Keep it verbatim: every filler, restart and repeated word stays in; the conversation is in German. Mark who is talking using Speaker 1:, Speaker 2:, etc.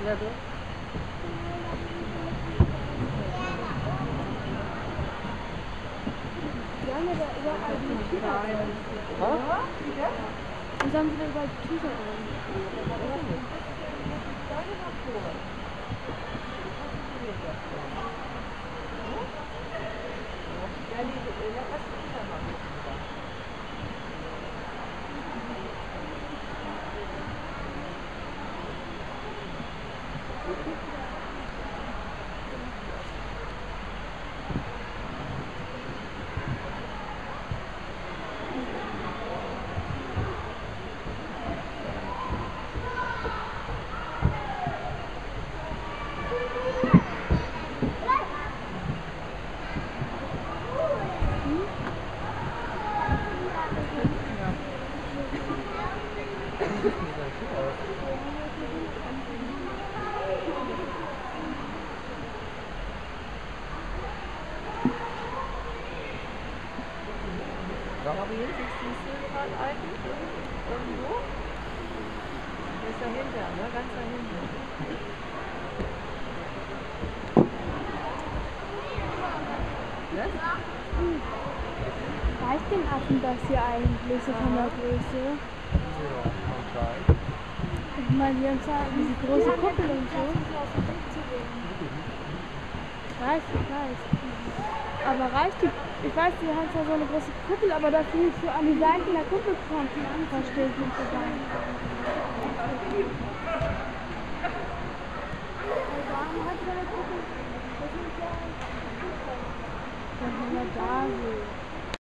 Speaker 1: Ja, doch.
Speaker 2: Wir haben ja da überall die Tücher drin. Und dann wieder überall die Tücher drin.
Speaker 1: Aber jetzt ist die Silfrat eigentlich irgendwo. Der ist dahinter, ne? Ganz dahinter. Ne?
Speaker 2: Reicht den Affen das hier eigentlich so von der Größe?
Speaker 1: Ja, kann sein.
Speaker 2: Ich meine, wir haben zwar diese große Kuppel und so. Ich weiß, ich weiß. Aber reicht die, ich weiß, die haben zwar so eine große Kuppel, aber da fehlt so an die Seiten der Kuppel kommt, verstehe ich nicht so ganz. Warum hat so eine Kuppel? Das ist ja, wenn wir da sind.